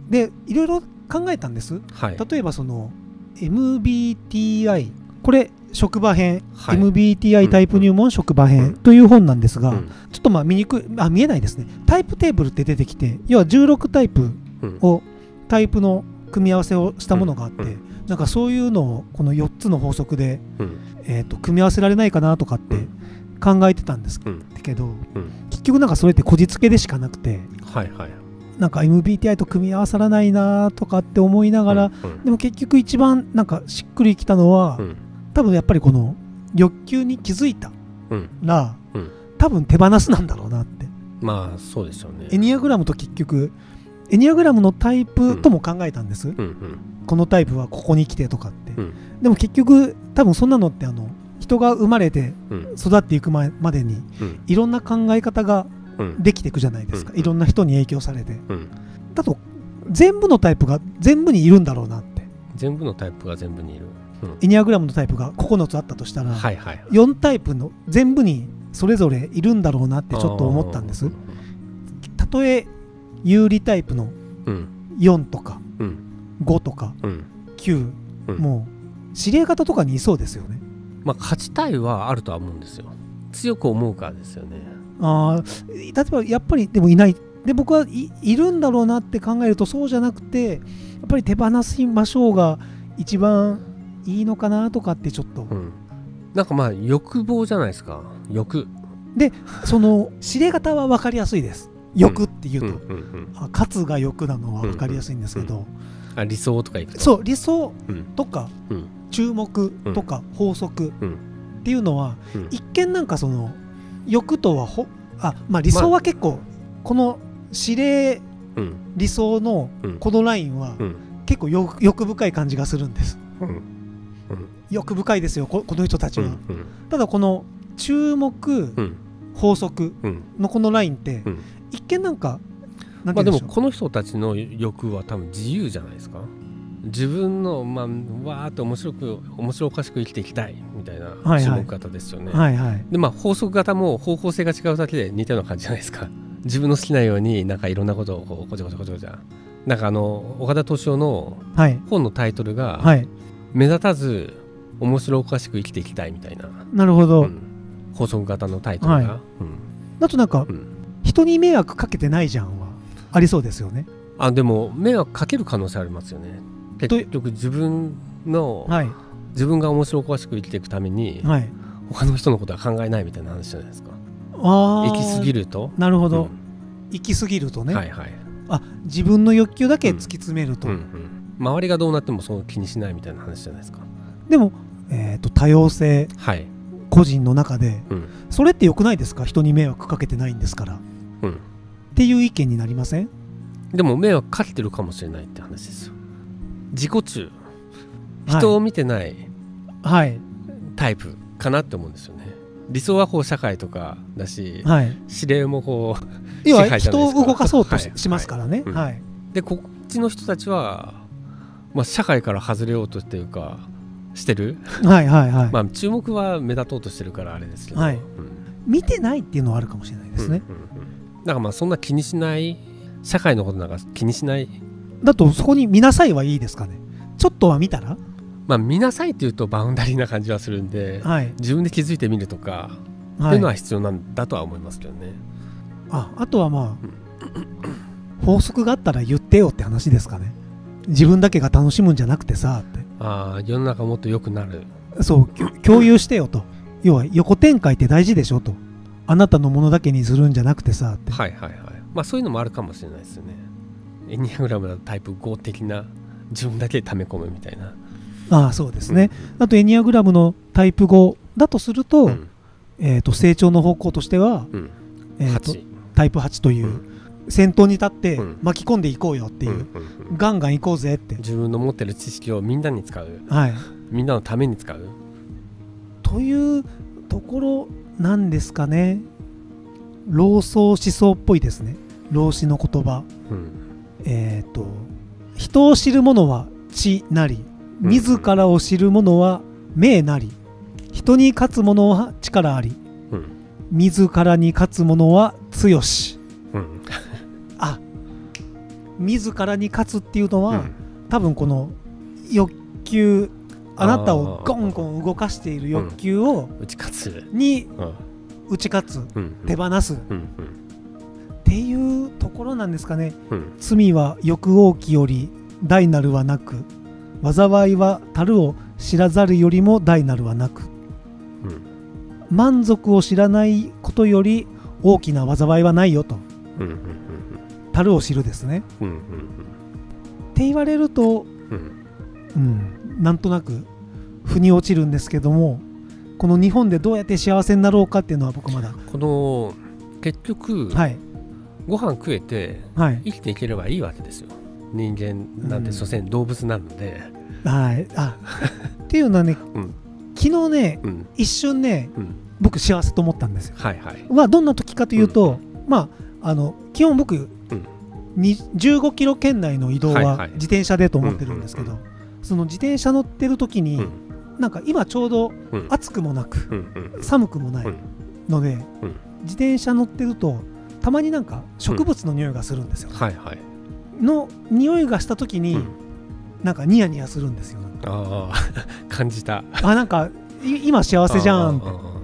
でいろいろ考えたんです、 はい、 例えばその MBTI これ職場編、 はい、 MBTI タイプ入門職場編という本なんですが、ちょっとまあ見えないですね。タイプテーブルって出てきて、要は16タイプをタイプの組み合わせをしたものがあって、なんかそういうのをこの4つの法則で、組み合わせられないかなとかって考えてたんですけど、結局なんかそれってこじつけでしかなくて、 はいはい、 なんか MBTI と組み合わさらないなとかって思いながら、でも結局一番なんかしっくりきたのは、多分やっぱりこの欲求に気づいたら、多分手放すなんだろうなって。 まあそうですよね。 エニアグラムと結局エニアグラムのタイプとも考えたんです、このタイプはここに来てとかって、でも結局多分そんなのって人が生まれて育っていくまでにいろんな考え方ができていくじゃないですか、いろんな人に影響されて、だと全部のタイプが全部にいるんだろうなって。 全部のタイプが全部にいる、 エニアグラムのタイプが9つあったとしたら、 はいはい、 4タイプの全部にそれぞれいるんだろうなってちょっと思ったんです。たとえ有利タイプの4とか5とか9、もう指令型とかにいそうですよね。 まあ勝ちたいはあるとは思うんですよ。強く思うからですよね。 例えばやっぱりでもいないで、僕はいるんだろうなって考えると、そうじゃなくてやっぱり手放しましょうが一番いいのかなとかってちょっと、 なんかまあ欲望じゃないですか。欲で、その指令型は分かりやすいです。欲っていうと、勝つが欲なのは分かりやすいんですけど、 理想とかいくと、 そう理想とか、注目とか、法則っていうのは、一見なんかその欲とはまあ理想は結構、この指令、理想のこのラインは結構欲深い感じがするんです、欲深いですよこの人たちは、ただこの注目、法則のこのラインって、一見なんかまあでもこの人たちの欲は多分自由じゃないですか。自分のわーっと面白おかしく生きていきたいみたいな注目型ですよね。でまあ法則型も方向性が違うだけで似たような感じじゃないですか。自分の好きなようになんかいろんなことをこうごちゃごちゃごちゃごちゃ、なんか岡田斗司夫の本のタイトルが、目立たず面白おかしく生きていきたいみたいな。 なるほど、 法則型のタイトルが、 だとなんか、人に迷惑かけてないじゃんはありそうですよね。 でも迷惑かける可能性ありますよね。結局自分が面白おかしく生きていくために、他の人のことは考えないみたいな話じゃないですか。行き過ぎると。 なるほど、行き過ぎるとね、自分の欲求だけ突き詰めると、 周りがどうなってもそう気にしないみたいな話じゃないですか。 でも、多様性、個人の中で、それって良くないですか？人に迷惑かけてないんですから、っていう意見になりません？ でも迷惑かけてるかもしれないって話ですよ。自己中、人を見てないタイプかなって思うんですよね。理想はこう社会とかだし、指令もこう要は人を動かそうとしますからね。 でこっちの人たちは、社会から外れようとっていうかしてる。注目は目立とうとしてるからあれですけど、 見てないっていうのはあるかもしれないですね。 だからそんな気にしない、社会のことなんか気にしないだと、そこに見なさいはいいですかね。ちょっとは見たら、 見なさいっていうとバウンダリーな感じはするんで、自分で気づいてみるとかっていうのは必要なんだとは思いますけどね。 あとは法則があったら言ってよって話ですかね。自分だけが楽しむんじゃなくてさって、 世の中もっと良くなる、 そう共有してよと。要は横展開って大事でしょと。あなたのものだけにするんじゃなくてさって。 そういうのもあるかもしれないですよね。エニアグラムだとタイプ5的な、自分だけ溜め込むみたいな。 そうですね。あとエニアグラムのタイプ5だとすると、成長の方向としては、タイプ8という、先頭に立って巻き込んでいこうよっていう、ガンガンいこうぜって、 自分の持ってる知識をみんなに使う、みんなのために使うというところなんですかね。老荘思想っぽいですね。老子の言葉、人を知る者は知なり、自らを知る者は名なり、人に勝つ者は力あり、自らに勝つ者は強し。 自らに勝つっていうのは、多分この欲求、あなたをゴンゴン動かしている欲求を打ち勝つに打ち勝つ、手放すっていうところなんですかね。罪は欲多きより大なるはなく、災いは樽を知らざるよりも大なるはなく、満足を知らないことより大きな災いはないよと、樽を知るですね、って言われると、なんとなく腑に落ちるんですけども、この日本でどうやって幸せになろうかっていうのは僕まだこの結局、ご飯食えて生きていければいいわけですよ。人間なんて所詮動物なので、っていうのはね、昨日ね、一瞬ね、僕幸せと思ったんですよ。どんな時かというと、基本僕、15キロ圏内の移動は自転車でと思ってるんですけど、その自転車乗ってる時に、なんか今ちょうど暑くもなく、寒くもないので、自転車乗ってるとたまになんか植物の匂いがするんですよ。の匂いがした時に、なんかニヤニヤするんですよ。 感じた。 なんか今幸せじゃんって。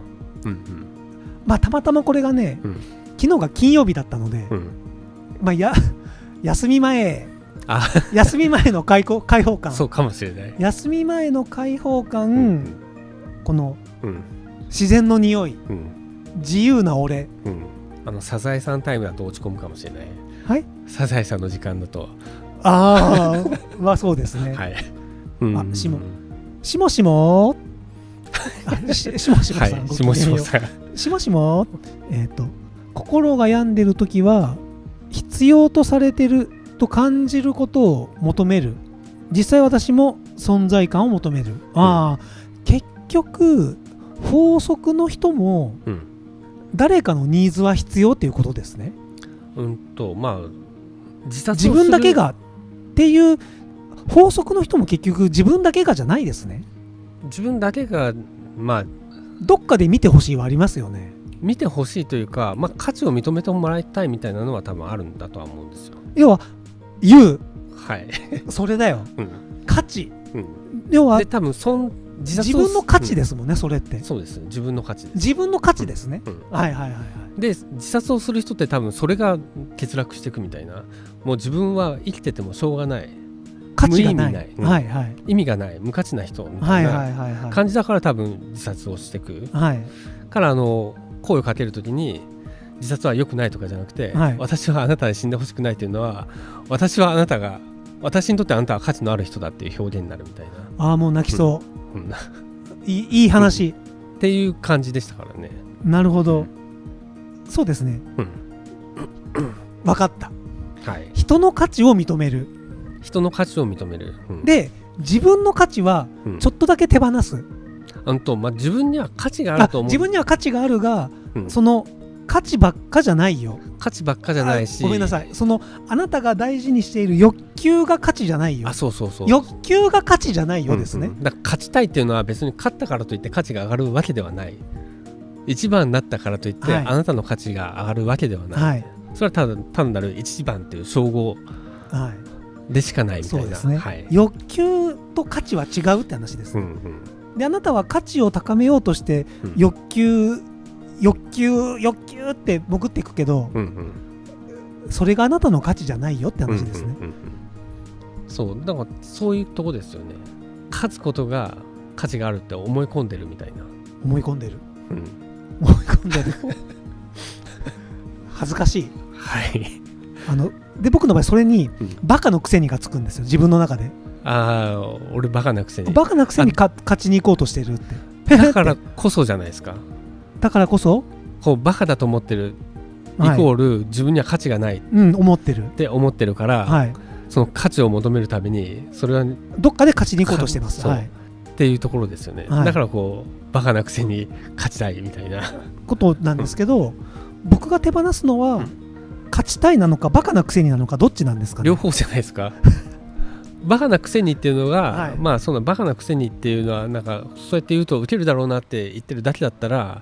たまたまこれがね、昨日が金曜日だったので、休み前の開放感、 そうかもしれない。 休み前の開放感、この自然の匂い、自由な俺、 サザエさんタイムだと落ち込むかもしれない。サザエさんの時間だと、 そうですね。しもしもしも心が病んでるときは必要とされてると感じることを求める。実際私も存在感を求める。結局法則の人も誰かのニーズは必要っていうことですね。自分だけがっていう法則の人も結局自分だけがじゃないですね。 自分だけがどっかで見てほしいはありますよね。 見てほしいというか、価値を認めてもらいたいみたいなのは多分あるんだとは思うんですよ。 要はそれだよ、価値、要は多分自分の価値ですもんね、それって。 そうです、自分の価値です。 自分の価値ですね。 で自殺をする人って多分それが欠落していくみたいな、もう自分は生きててもしょうがない、 価値がない、 意味がない無価値な人みたいな感じだから多分自殺をしていく、から声をかけるときに自殺は良くないとかじゃなくて、私はあなたに死んでほしくないというのは、私にとってあなたは価値のある人だっていう表現になるみたいな。 もう泣きそう、いい話、 っていう感じでしたからね。 なるほど、そうですね、分かった、人の価値を認める、で自分の価値はちょっとだけ手放す。 自分には価値があると思う。 自分には価値があるが、その価値ばっかじゃないよ。 価値ばっかじゃないし、 ごめんなさい、そのあなたが大事にしている欲求が価値じゃないよ。欲求が価値じゃないよですね。 だから勝ちたいっていうのは別に勝ったからといって価値が上がるわけではない。一番になったからといって、あなたの価値が上がるわけではない。それは単なる一番っていう称号でしかないみたいな。そうですね、 欲求と価値は違うって話ですね。であなたは価値を高めようとして欲求って潜っていくけど、それがあなたの価値じゃないよって話ですね。 だからそういうとこですよね。勝つことが価値があるって思い込んでるみたいな。思い込んでる恥ずかしい。で僕の場合それにバカのくせにがつくんですよ、自分の中で。 俺バカなくせに勝ちに行こうとしてるって。 だからこそじゃないですか。 だからこそバカだと思ってるイコール自分には価値がない思ってるから、 その価値を求めるためにそれはどっかで勝ちに行こうとしてます。 っていうところですよね。だからバカなくせに勝ちたいみたいなことなんですけど、僕が手放すのは勝ちたいなのかバカなくせになのかどっちなんですかね。 両方じゃないですか。バカなくせにっていうのが、そのバカなくせにっていうのはなんかそうやって言うとウケるだろうなって言ってるだけだったら、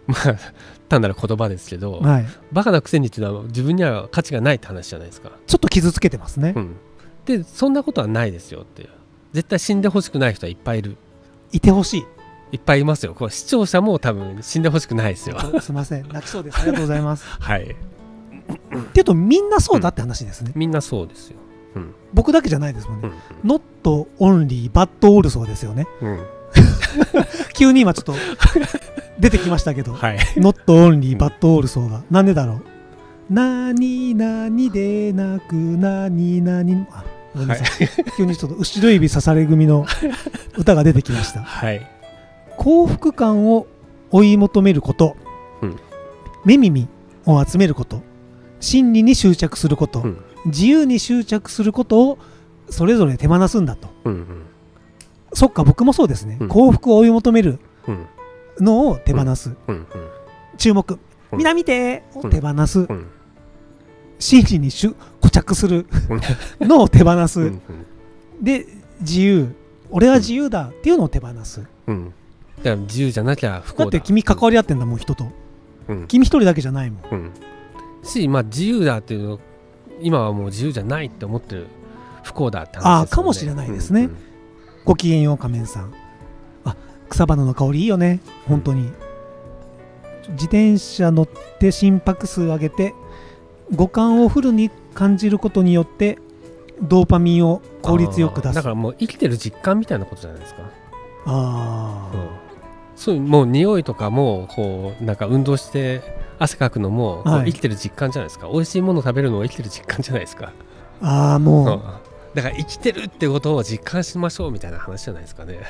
まあ単なる言葉ですけど、はい、バカなくせにっていうのは自分には価値がないって話じゃないですか。 ちょっと傷つけてますね、 でそんなことはないですよっていう。絶対死んでほしくない人はいっぱいいる。 いてほしい。 いっぱいいますよ。これ視聴者も多分死んでほしくないですよ。 すみません、泣きそうです。ありがとうございます。 はい。 っていうとみんなそうだって話ですね。 みんなそうですよ。 僕だけじゃないですもんね。Not only but also ですよね。急に今ちょっと出てきましたけど、はい、Not only but also がなんでだろう。何々でなく何々、あ、ごめんなさい、急にちょっと後ろ指刺され組の歌が出てきました。はい、幸福感を追い求めること、目耳を集めること、真理に執着すること、自由に執着することをそれぞれ手放すんだと。そっか、僕もそうですね。幸福を追い求めるのを手放す。注目、みな見てを手放す。真理に固着するのを手放す。で、自由、俺は自由だっていうのを手放す。だから自由じゃなきゃ不幸だ。 だって君関わり合ってんだもん、人と。君一人だけじゃないもん。 し、まあ自由だっていうの、今はもう自由じゃないって思ってる不幸だって話ですよね。 ああ、かもしれないですね。ごきげんよう仮面さん。あ、草花の香りいいよね、本当に。自転車乗って心拍数上げて五感をフルに感じることによってドーパミンを効率よく出す。 だからもう生きてる実感みたいなことじゃないですか。ああ、そういうもう匂いとかもこうなんか運動して汗かくのも生きてる実感じゃないですか。美味しいもの食べるのも生きてる実感じゃないですか。 ああ、もう、 だから生きてるってことを実感しましょうみたいな話じゃないですかね。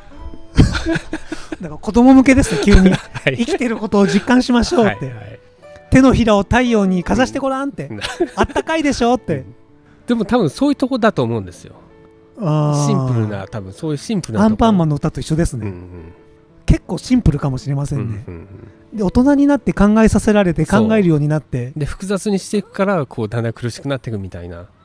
だから子供向けですね、急に、はい、生きてることを実感しましょうって、はいはい、手のひらを太陽にかざしてごらんって、あったかいでしょって。 でも多分そういうとこだと思うんですよ。シンプルな、多分そういうシンプルなとこ。 アンパンマンの歌と一緒ですね、結構シンプルかもしれませんね、で大人になって考えさせられて考えるようになって、 で複雑にしていくからこうだんだん苦しくなっていくみたいな。